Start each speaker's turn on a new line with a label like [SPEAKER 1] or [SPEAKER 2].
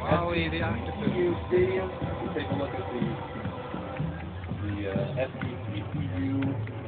[SPEAKER 1] Wally the octopus.
[SPEAKER 2] SCCU Stadium. You take a look at the SCCU